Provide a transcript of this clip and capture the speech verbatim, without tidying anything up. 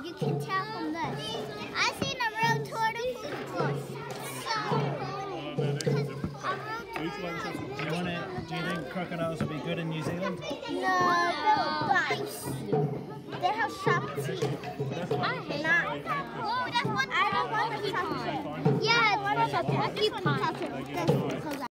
You can tell from this. I seen a real tortoise before. Do you want to? Do you think crocodiles would be good in New Zealand? No, they'll bite. They have sharp teeth. I hate Not. Oh, that's one. I don't want to touch it. Yeah, I want to touch it. I keep touching it.